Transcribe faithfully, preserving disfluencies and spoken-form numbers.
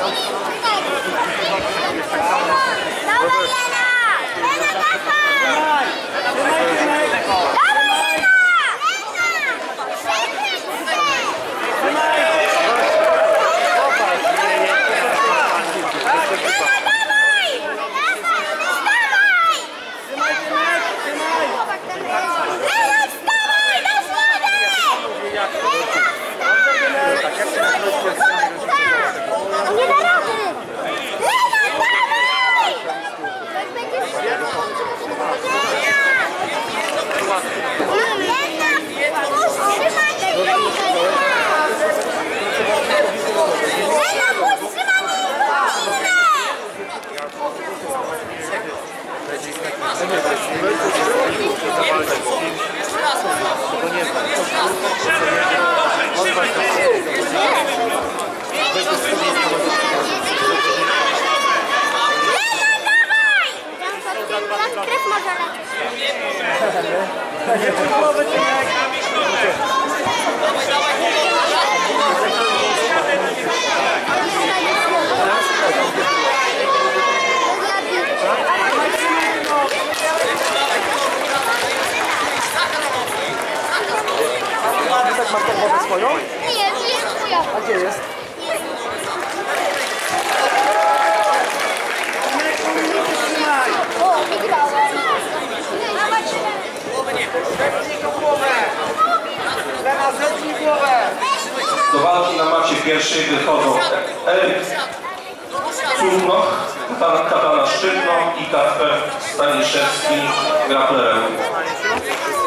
Swoją? Nie, to jest twoja. A gdzie jest? O, wygrałem. Lena, zetnij głowę! Do walki na macie pierwszej wychodzą Eryk Cudnoch, Katana Szczytno i Kacper Staniszewski, graplerem.